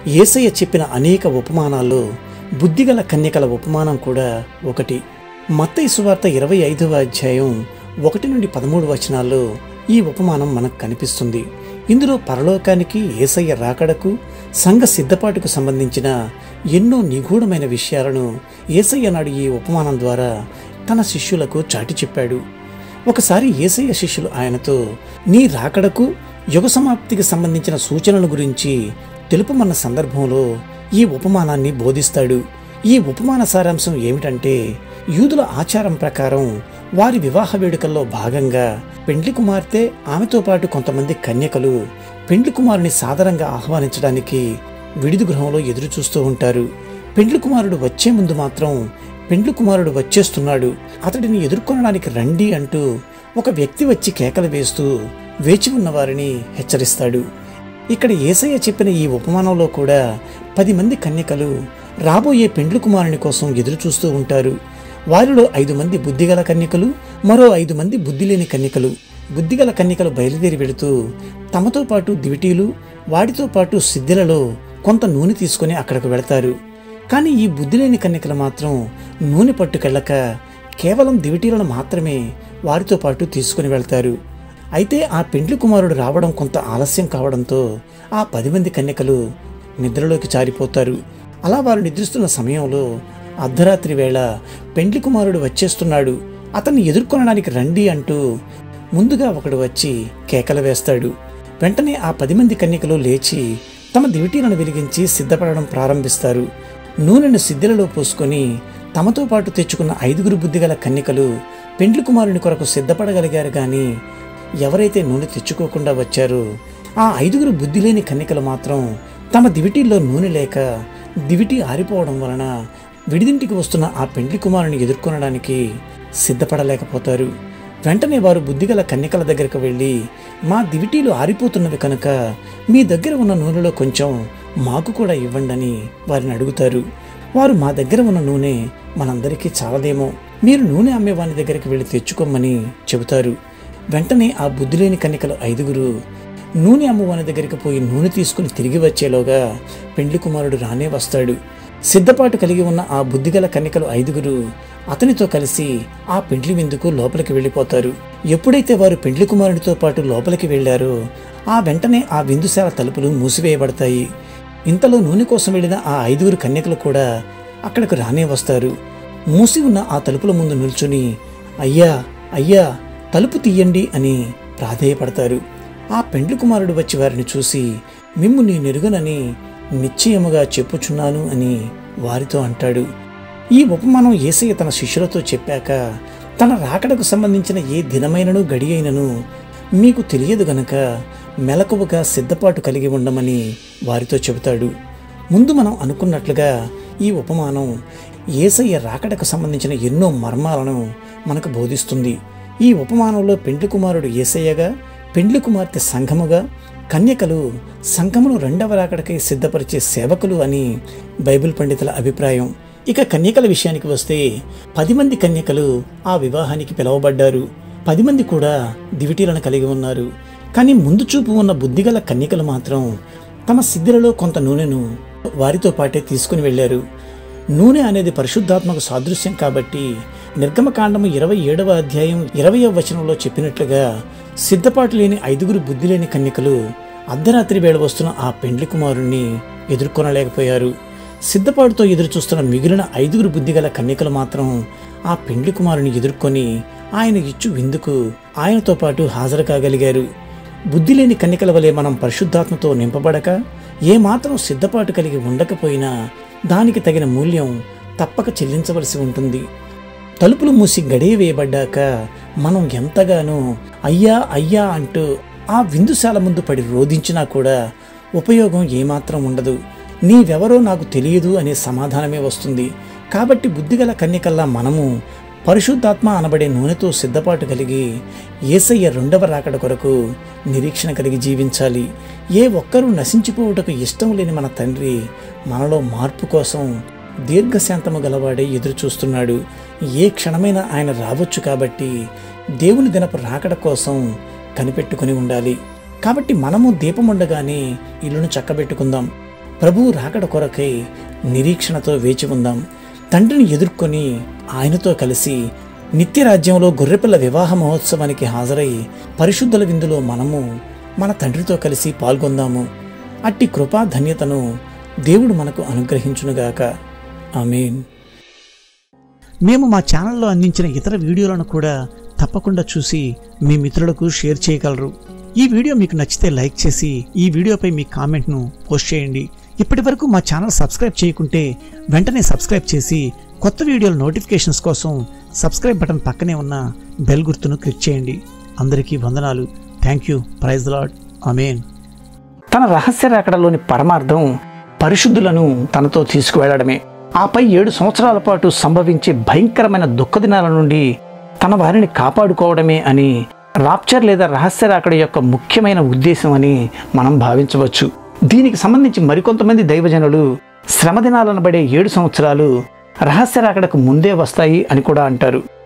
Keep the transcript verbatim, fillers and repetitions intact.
యేసయ్య చెప్పిన అనేక ఉపమానాల్లో బుద్ధిగల కన్యకల ఉపమానం కూడా ఒకటి. మత్తయి సువార్త ఇరవై ఐదవ అధ్యాయం ఒకటి నుండి పదమూడు వచనాల్లో ఈ ఉపమానం మనకు కనిపిస్తుంది. ఇందులో పరలోకానికి, యేసయ్య రాకడకు, సంఘ సిద్ధపాటుకు సంబంధించిన ఎన్నో నిగూఢమైన విషయాలను యేసయ్య నాడు ఈ ఉపమానం ద్వారా తన శిష్యులకు చాటి చెప్పాడు. ఒకసారి యేసయ్య శిష్యులు ఆయనతో, నీ రాకడకు, యుగ సమాప్తికి సంబంధించిన సూచనల గురించి తెలుపమన్న సందర్భంలో ఈ ఉపమానాన్ని బోధిస్తాడు. ఈ ఉపమాన సారాంశం ఏమిటంటే, యూదుల ఆచారం ప్రకారం వారి వివాహ వేడుకల్లో భాగంగా పెండ్లి కుమార్తె, ఆమెతో పాటు కొంతమంది కన్యకలు పెండ్లి కుమారుని సాదరంగా ఆహ్వానించడానికి విడిది గృహంలో ఎదురు చూస్తూ ఉంటారు. పెండ్లి కుమారుడు వచ్చే ముందు మాత్రం పెండ్లి కుమారుడు వచ్చేస్తున్నాడు, అతడిని ఎదుర్కొనడానికి రండి అంటూ ఒక వ్యక్తి వచ్చి కేకలు వేస్తూ వేచి ఉన్న వారిని హెచ్చరిస్తాడు. ఇక్కడ యేసయ్య చెప్పిన ఈ ఉపమానంలో కూడా పది మంది కన్యకలు రాబోయే పెండ్లి కుమారుని కోసం ఎదురు చూస్తూ ఉంటారు. వారిలో ఐదు మంది బుద్ధిగల కన్యకలు, మరో ఐదు మంది బుద్ధి లేని కన్యకలు. బుద్ధిగల కన్యకలు బయలుదేరి వెళుతూ తమతో పాటు దివిటీలు, వాటితో పాటు సిద్ధెలలో కొంత నూనె తీసుకుని అక్కడికి వెళతారు. కానీ ఈ బుద్ధి లేని కన్యకలు మాత్రం నూనె పట్టుకెళ్ళక కేవలం దివిటీలను మాత్రమే వారితో పాటు తీసుకుని వెళ్తారు. అయితే ఆ పెండ్లి కుమారుడు రావడం కొంత ఆలస్యం కావడంతో ఆ పది మంది కన్యకలు నిద్రలోకి జారిపోతారు. అలా వారు నిద్రిస్తున్న సమయంలో అర్ధరాత్రి వేళ పెండ్లి కుమారుడు వచ్చేస్తున్నాడు, అతన్ని ఎదుర్కొనడానికి రండి అంటూ ముందుగా ఒకడు వచ్చి కేకలు వేస్తాడు. వెంటనే ఆ పది మంది కన్యకలు లేచి తమ దివిటీలను వెలిగించి సిద్ధపడడం ప్రారంభిస్తారు. నూనెను సిద్ధెలలో పోసుకొని తమతో పాటు తెచ్చుకున్న ఐదుగురు బుద్ధిగల కన్యకలు పెండ్లి కుమారుని కొరకు సిద్ధపడగలిగారు. కానీ ఎవరైతే నూనె తెచ్చుకోకుండా వచ్చారో ఆ ఐదుగురు బుద్ధి లేని కన్యకలు మాత్రం తమ దివిటీల్లో నూనె లేక దివిటి ఆరిపోవడం వలన విడిదింటికి వస్తున్న ఆ పెండ్లి కుమారుని ఎదుర్కొనడానికి సిద్ధపడలేకపోతారు. వెంటనే వారు బుద్ధిగల కన్యకల దగ్గరకు వెళ్ళి, మా దివిటీలు ఆరిపోతున్నవి కనుక మీ దగ్గర ఉన్న నూనెలో కొంచెం మాకు కూడా ఇవ్వండి వారిని అడుగుతారు. వారు, మా దగ్గర ఉన్న నూనె మనందరికీ చాలదేమో, మీరు నూనె అమ్మేవాని దగ్గరికి వెళ్ళి తెచ్చుకోమని చెబుతారు. వెంటనే ఆ బుద్ధిలేని కన్యకలు ఐదుగురు నూనె అమ్మవాని దగ్గరికి పోయి నూనె తీసుకుని తిరిగి వచ్చేలోగా పెండ్లి కుమారుడు రానే వస్తాడు. సిద్ధపాటు కలిగి ఉన్న ఆ బుద్ధిగల కన్యకలు ఐదుగురు అతనితో కలిసి ఆ పెండ్లి విందుకు లోపలికి వెళ్ళిపోతారు. ఎప్పుడైతే వారు పెండ్లి కుమారుడితో పాటు లోపలికి వెళ్లారో ఆ వెంటనే ఆ విందుశాల తలుపులు మూసివేయబడతాయి. ఇంతలో నూనె కోసం వెళ్ళిన ఆ ఐదుగురు కన్యకలు కూడా అక్కడికి రానే వస్తారు. మూసి ఉన్న ఆ తలుపుల ముందు నిల్చుని, అయ్యా అయ్యా తలుపు తీయండి అని ప్రాధేయపడతారు. ఆ పెండ్లి కుమారుడు వచ్చి వారిని చూసి, మిమ్ము నీ నెరుగనని నిశ్చయముగా చెప్పుచున్నాను అని వారితో అంటాడు. ఈ ఉపమానం యేసయ్య తన శిష్యులతో చెప్పాక, తన రాకడకు సంబంధించిన ఏ దినమైనను గడి అయినను మీకు తెలియదు గనక మెలకువగా సిద్ధపాటు కలిగి ఉండమని వారితో చెబుతాడు. ముందు మనం అనుకున్నట్లుగా ఈ ఉపమానం యేసయ్య రాకడకు సంబంధించిన ఎన్నో మర్మాలను మనకు బోధిస్తుంది. ఈ ఉపమానంలో పెండ్లి కుమారుడు యేసయ్యగా, పెండ్లి కుమార్తె సంఘముగా, కన్యకలు సంఘమును రెండవ రాకడకై సిద్ధపరిచే సేవకులు అని బైబిల్ పండితుల అభిప్రాయం. ఇక కన్యకల విషయానికి వస్తే పది మంది కన్యకలు ఆ వివాహానికి పిలువబడ్డారు. పది మంది కూడా దివిటీలను కలిగి ఉన్నారు. కానీ ముందు చూపు ఉన్న బుద్ధిగల కన్యకలు మాత్రం తమ సిద్ధెలలో కొంత నూనెను వారితో పాటే తీసుకుని వెళ్లారు. నూనె అనేది పరిశుద్ధాత్మకు సాదృశ్యం కాబట్టి నిర్గమకాండము ఇరవై ఏడవ అధ్యాయం ఇరవయవ వచనంలో చెప్పినట్లుగా సిద్ధపాటు లేని ఐదుగురు బుద్ధి లేని కన్యకలు అర్ధరాత్రి వేళ వస్తున్న ఆ పెండ్లి కుమారుణ్ణి ఎదుర్కొనలేకపోయారు. సిద్ధపాటుతో ఎదురు చూస్తున్న మిగిలిన ఐదుగురు బుద్ధిగల కన్యకలు మాత్రం ఆ పెండ్లి కుమారుని ఎదుర్కొని ఆయన ఇచ్చు విందుకు ఆయనతో పాటు హాజరు కాగలిగారు. బుద్ధి లేని కన్యకల వలె మనం పరిశుద్ధాత్మతో నింపబడక ఏమాత్రం సిద్ధపాటు కలిగి ఉండకపోయినా దానికి తగిన మూల్యం తప్పక చెల్లించవలసి ఉంటుంది. తలుపులు మూసి గడియ వేయబడ్డాక మనం ఎంతగానో అయ్యా అయ్యా అంటూ ఆ విందుశాల ముందు పడి రోధించినా కూడా ఉపయోగం ఏమాత్రం ఉండదు. నీవెవరో నాకు తెలియదు అనే సమాధానమే వస్తుంది. కాబట్టి బుద్ధిగల కన్యకల్లా మనము పరిశుద్ధాత్మ అనబడే నూనెతో సిద్ధపాటు కలిగి యేసయ్య రెండవ రాకడ కొరకు నిరీక్షణ కలిగి జీవించాలి. ఏ ఒక్కరూ నశించిపోవుటకు ఇష్టం లేని మన తండ్రి మనలో మార్పు కోసం దీర్ఘశాంతము గలవాడే ఎదురు చూస్తున్నాడు. ఏ క్షణమైనా ఆయన రావచ్చు. కాబట్టి దేవుని దినపు రాకడ కోసం కనిపెట్టుకుని ఉండాలి. కాబట్టి మనము దీపముండగానే ఇల్లును చక్కబెట్టుకుందాం. ప్రభువు రాకడ కొరకై నిరీక్షణతో వేచి ఉందాం. తండ్రిని ఎదుర్కొని ఆయనతో కలిసి నిత్యరాజ్యంలో గొర్రెపిల్ల వివాహ మహోత్సవానికి హాజరై పరిశుద్ధుల విందులో మనము మన తండ్రితో కలిసి పాల్గొందాము. అట్టి కృపా ధన్యతను దేవుడు మనకు అనుగ్రహించునుగాక. ఆమేన్. మేము మా ఛానల్లో అందించిన ఇతర వీడియోలను కూడా తప్పకుండా చూసి మీ మిత్రులకు షేర్ చేయగలరు. ఈ వీడియో మీకు నచ్చితే లైక్ చేసి ఈ వీడియోపై మీ కామెంట్ను పోస్ట్ చేయండి. ఇప్పటి వరకు మా ఛానల్ సబ్స్క్రైబ్ చేయకుంటే వెంటనే సబ్స్క్రైబ్ చేసి కొత్త వీడియోల నోటిఫికేషన్స్ కోసం సబ్స్క్రైబ్ బటన్ పక్కనే ఉన్న బెల్ గుర్తును క్లిక్ చేయండి. అందరికీ వందనాలు. Thank you. Praise the lord. ఆమేన్. తన రహస్య రాకడలోని పరమార్థం పరిశుద్ధులను తనతో తీసుకువెళ్లడమే. ఆపై ఏడు సంవత్సరాల పాటు సంభవించే భయంకరమైన దుఃఖ దినాల నుండి తన వారిని కాపాడుకోవడమే అని రాప్చర్ లేదా రహస్య రాకడ యొక్క ముఖ్యమైన ఉద్దేశం అని మనం భావించవచ్చు. దీనికి సంబంధించి మరికొంతమంది దైవజనులు శ్రమ దినాలనబడే ఏడు సంవత్సరాలు రహస్య రాకడకు ముందే వస్తాయి అని కూడా అంటారు.